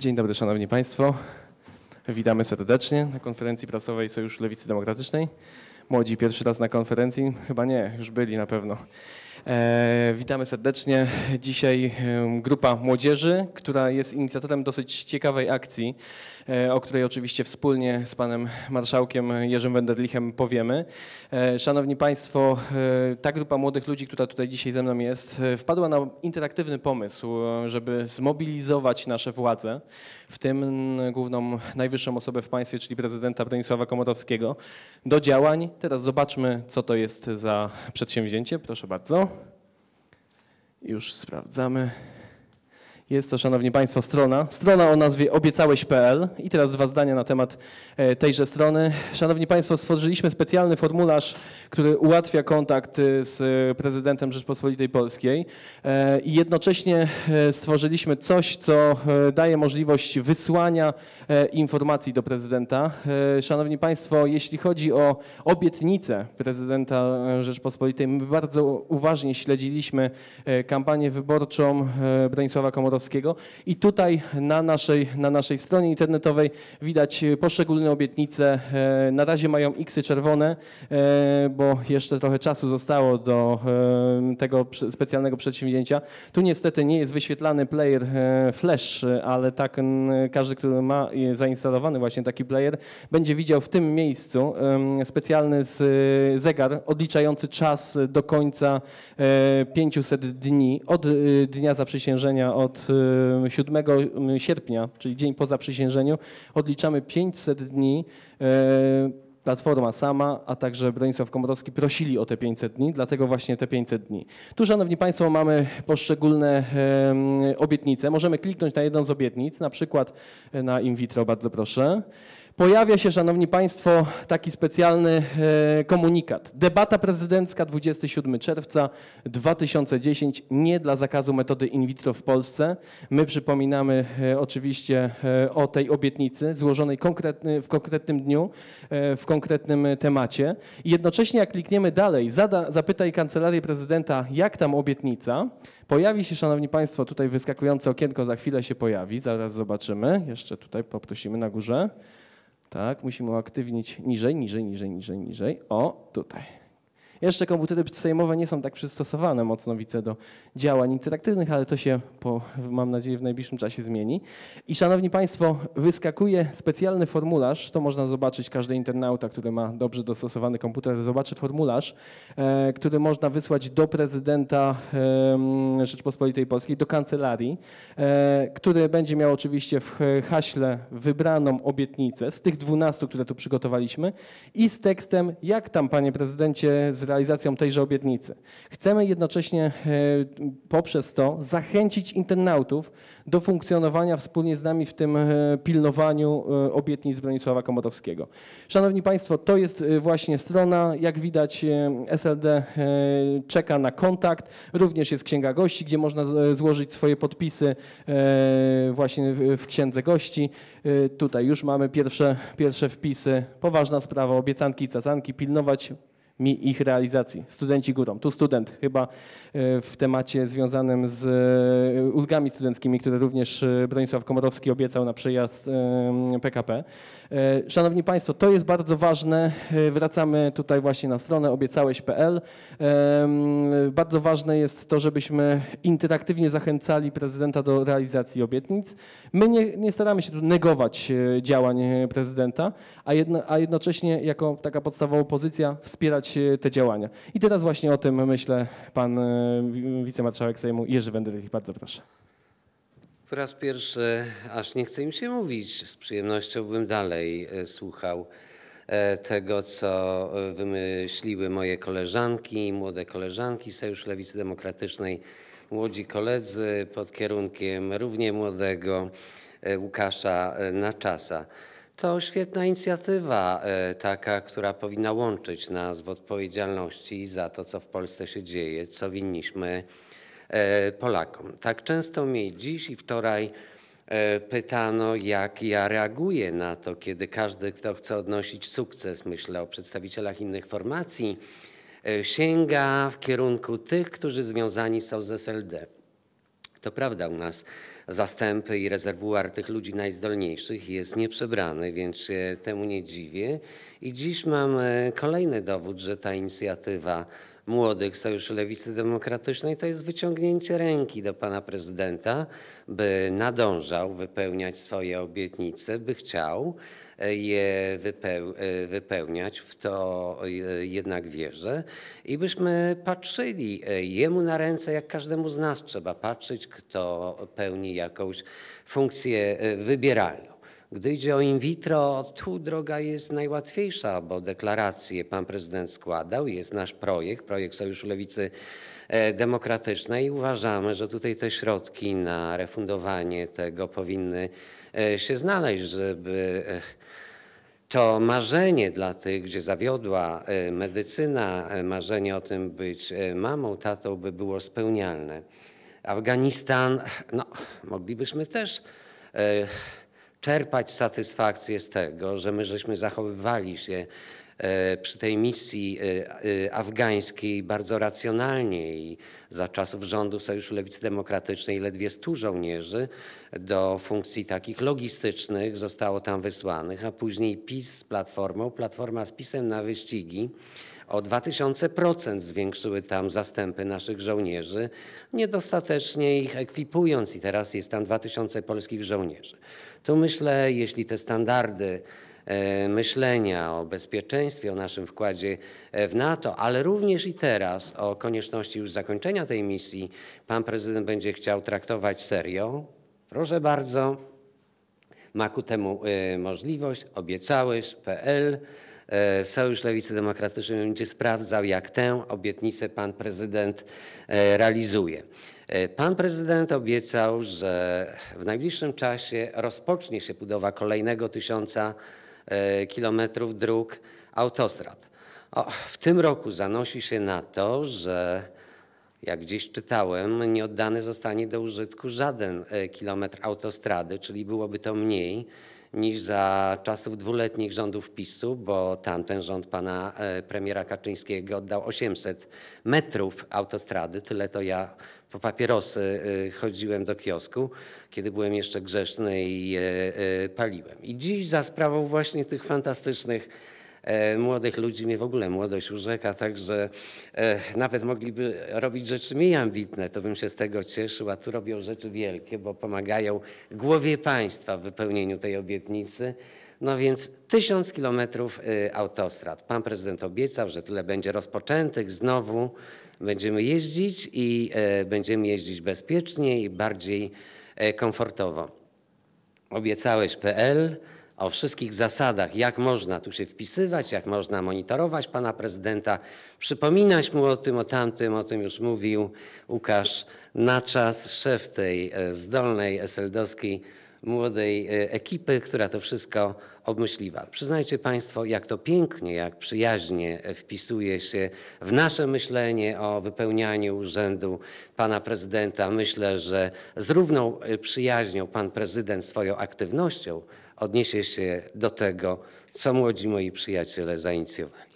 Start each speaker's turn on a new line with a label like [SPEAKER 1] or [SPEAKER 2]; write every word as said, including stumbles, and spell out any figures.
[SPEAKER 1] Dzień dobry, szanowni państwo. Witamy serdecznie na konferencji prasowej Sojuszu Lewicy Demokratycznej. Młodzi pierwszy raz na konferencji? Chyba nie, już byli na pewno. E, witamy serdecznie. Dzisiaj e, grupa młodzieży, która jest inicjatorem dosyć ciekawej akcji, e, o której oczywiście wspólnie z panem marszałkiem Jerzym Wenderlichem powiemy. E, szanowni państwo, e, ta grupa młodych ludzi, która tutaj dzisiaj ze mną jest, e, wpadła na interaktywny pomysł, żeby zmobilizować nasze władze, w tym główną, najwyższą osobę w państwie, czyli prezydenta Bronisława Komorowskiego, do działań. Teraz zobaczmy, co to jest za przedsięwzięcie. Proszę bardzo. Już sprawdzamy. Jest to, szanowni państwo, strona. Strona o nazwie obiecałeś kropka p l. I teraz dwa zdania na temat tejże strony. Szanowni państwo, stworzyliśmy specjalny formularz, który ułatwia kontakt z prezydentem Rzeczypospolitej Polskiej i jednocześnie stworzyliśmy coś, co daje możliwość wysłania informacji do prezydenta. Szanowni państwo, jeśli chodzi o obietnicę prezydenta Rzeczypospolitej, my bardzo uważnie śledziliśmy kampanię wyborczą Bronisława Komorowskiego i tutaj na naszej, na naszej stronie internetowej widać poszczególne obietnice. Na razie mają iksy czerwone, bo jeszcze trochę czasu zostało do tego specjalnego przedsięwzięcia. Tu niestety nie jest wyświetlany player flash, ale tak każdy, który ma zainstalowany właśnie taki player, będzie widział w tym miejscu specjalny zegar odliczający czas do końca pięciuset dni od dnia zaprzysiężenia, od siódmego sierpnia, czyli dzień po zaprzysiężeniu, odliczamy pięćset dni. Platforma sama, a także Bronisław Komorowski prosili o te pięćset dni, dlatego właśnie te pięćset dni. Tu, szanowni państwo, mamy poszczególne obietnice. Możemy kliknąć na jedną z obietnic, na przykład na in vitro, bardzo proszę. Pojawia się, szanowni państwo, taki specjalny komunikat. Debata prezydencka dwudziestego siódmego czerwca dwa tysiące dziesiątego. Nie dla zakazu metody in vitro w Polsce. My przypominamy oczywiście o tej obietnicy złożonej konkretny, w konkretnym dniu, w konkretnym temacie. I jednocześnie jak klikniemy dalej, zada, zapytaj Kancelarię Prezydenta, jak tam obietnica, pojawi się, szanowni państwo, tutaj wyskakujące okienko za chwilę się pojawi, zaraz zobaczymy. Jeszcze tutaj poprosimy na górze. Tak, musimy uaktywnić niżej, niżej, niżej, niżej, niżej. O, tutaj. Jeszcze komputery sejmowe nie są tak przystosowane mocno, widzę, do działań interaktywnych, ale to się, po, mam nadzieję, w najbliższym czasie zmieni. I szanowni państwo, wyskakuje specjalny formularz, to można zobaczyć, każdy internauta, który ma dobrze dostosowany komputer, zobaczy formularz, e, który można wysłać do prezydenta e, Rzeczypospolitej Polskiej, do kancelarii, e, który będzie miał oczywiście w haśle wybraną obietnicę z tych dwunastu, które tu przygotowaliśmy i z tekstem, jak tam, panie prezydencie, z realizacją tejże obietnicy. Chcemy jednocześnie poprzez to zachęcić internautów do funkcjonowania wspólnie z nami w tym pilnowaniu obietnic Bronisława Komorowskiego. Szanowni państwo, to jest właśnie strona, jak widać S L D czeka na kontakt, również jest księga gości, gdzie można złożyć swoje podpisy właśnie w księdze gości. Tutaj już mamy pierwsze, pierwsze wpisy, poważna sprawa, obiecanki i cacanki, pilnować mi ich realizacji. Studenci górą. Tu student chyba w temacie związanym z ulgami studenckimi, które również Bronisław Komorowski obiecał na przejazd P K P. Szanowni państwo, to jest bardzo ważne. Wracamy tutaj właśnie na stronę obiecałeś kropka p l. Bardzo ważne jest to, żebyśmy interaktywnie zachęcali prezydenta do realizacji obietnic. My nie, nie staramy się tu negować działań prezydenta, a, jedno, a jednocześnie jako taka podstawowa pozycja wspierać te działania. I teraz właśnie o tym myślę pan wicemarszałek Sejmu Jerzy Wenderlich. Bardzo proszę.
[SPEAKER 2] Po raz pierwszy, aż nie chce mi się mówić, z przyjemnością bym dalej słuchał tego, co wymyśliły moje koleżanki, młode koleżanki Sojuszu Lewicy Demokratycznej, młodzi koledzy pod kierunkiem równie młodego Łukasza Naczasa. To świetna inicjatywa, taka, która powinna łączyć nas w odpowiedzialności za to, co w Polsce się dzieje, co winniśmy Polakom. Tak często mnie dziś i wczoraj pytano, jak ja reaguję na to, kiedy każdy, kto chce odnosić sukces, myślę o przedstawicielach innych formacji, sięga w kierunku tych, którzy związani są z S L D. To prawda, u nas zastępy i rezerwuar tych ludzi najzdolniejszych jest nieprzebrany, więc się temu nie dziwię. I dziś mam e, kolejny dowód, że ta inicjatywa młodych Sojuszu Lewicy Demokratycznej to jest wyciągnięcie ręki do pana prezydenta, by nadążał wypełniać swoje obietnice, by chciał je wypeł wypełniać, w to jednak wierzę, i byśmy patrzyli jemu na ręce, jak każdemu z nas trzeba patrzeć, kto pełni jakąś funkcję wybieralną. Gdy idzie o in vitro, tu droga jest najłatwiejsza, bo deklarację pan prezydent składał, jest nasz projekt, projekt Sojuszu Lewicy Demokratycznej. Uważamy, że tutaj te środki na refundowanie tego powinny się znaleźć, żeby to marzenie dla tych, gdzie zawiodła medycyna, marzenie o tym być mamą, tatą, by było spełnialne. Afganistan, no moglibyśmy też czerpać satysfakcję z tego, że my żeśmy zachowywali się przy tej misji afgańskiej bardzo racjonalnie i za czasów rządu Sojuszu Lewicy Demokratycznej ledwie stu żołnierzy do funkcji takich logistycznych zostało tam wysłanych, a później PiS z Platformą, Platforma z PiSem na wyścigi o dwa tysiące procent zwiększyły tam zastępy naszych żołnierzy, niedostatecznie ich ekwipując, i teraz jest tam dwa tysiące polskich żołnierzy. Tu myślę, jeśli te standardy myślenia o bezpieczeństwie, o naszym wkładzie w NATO, ale również i teraz o konieczności już zakończenia tej misji pan prezydent będzie chciał traktować serio, proszę bardzo, ma ku temu możliwość, obiecałeś kropka pe el. Sojusz Lewicy Demokratycznej będzie sprawdzał, jak tę obietnicę pan prezydent realizuje. Pan prezydent obiecał, że w najbliższym czasie rozpocznie się budowa kolejnego tysiąca kilometrów dróg, autostrad. O, w tym roku zanosi się na to, że jak gdzieś czytałem, nie oddany zostanie do użytku żaden kilometr autostrady, czyli byłoby to mniej niż za czasów dwuletnich rządów PiSu, bo tamten rząd pana premiera Kaczyńskiego oddał osiemset metrów autostrady. Tyle to ja po papierosy chodziłem do kiosku, kiedy byłem jeszcze grzeszny i paliłem. I dziś za sprawą właśnie tych fantastycznych młodych ludzi, mnie w ogóle młodość urzeka, także nawet mogliby robić rzeczy mniej ambitne, to bym się z tego cieszył, a tu robią rzeczy wielkie, bo pomagają głowie państwa w wypełnieniu tej obietnicy. No więc tysiąc kilometrów autostrad. Pan prezydent obiecał, że tyle będzie rozpoczętych. Znowu będziemy jeździć i będziemy jeździć bezpieczniej i bardziej komfortowo. Obiecałeś kropka pe el. O wszystkich zasadach, jak można tu się wpisywać, jak można monitorować pana prezydenta, przypominać mu o tym, o tamtym, o tym już mówił Łukasz Naczas, szef tej zdolnej es el dowskiej młodej ekipy, która to wszystko obmyśliła. Przyznajcie państwo, jak to pięknie, jak przyjaźnie wpisuje się w nasze myślenie o wypełnianiu urzędu pana prezydenta. Myślę, że z równą przyjaźnią pan prezydent swoją aktywnością odniesie się do tego, co młodzi moi przyjaciele zainicjowali.